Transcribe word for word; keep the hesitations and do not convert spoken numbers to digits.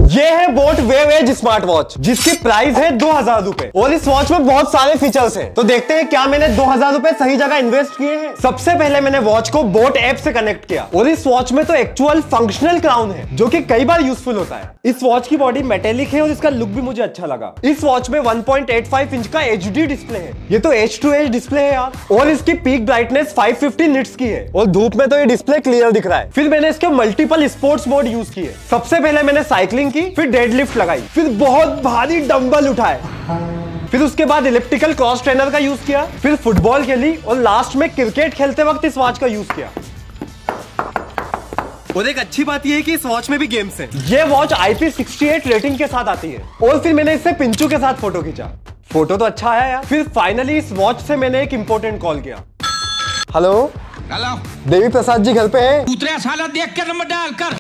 ये है Boat Wave Edge smart watch, जिसकी प्राइस है दो हजार रूपए और इस वॉच में बहुत सारे फीचर्स हैं। तो देखते हैं क्या मैंने दो हजार रूपए सही जगह इन्वेस्ट किए हैं। सबसे पहले मैंने वॉच को बोट ऐप से कनेक्ट किया और इस वॉच में तो एक्चुअल फंक्शनल क्राउन है जो कि कई बार यूजफुल होता है। इस वॉच की बॉडी मेटेलिक है और इसका लुक भी मुझे अच्छा लगा। इस वॉच में one point eight five inch का एच डी डिस्प्ले है। ये तो एच टू एच डिस्प्ले है यार। और इसकी peak brightness five fifty nits की है और धूप में तो ये डिस्प्ले क्लियर दिख रहा है। फिर मैंने इसके मल्टीपल स्पोर्ट्स मोड यूज किए। सबसे पहले मैंने साइकिलिंग की, फिर डेडलिफ्ट लगाई, फिर बहुत भारी डंबल उठाए, फिर उसके बाद इलिप्टिकल क्रॉस ट्रेनर का यूज किया, फिर फुटबॉल खेली और लास्ट में क्रिकेट खेलते वक्त इस वॉच का यूज किया। और एक अच्छी बात यह है कि इस वॉच में भी गेम्स हैं। ये watch I P sixty eight rating के साथ आती है। और फिर मैंने इससे पिंचू के साथ फोटो खींचा। फोटो तो अच्छा आया यार। फिर फाइनली इस वॉच से मैंने एक इंपॉर्टेंट कॉल किया। हेलो हेलो, देवी प्रसाद जी घर पे हैं? दूसरे साला देख के नंबर डाल कर।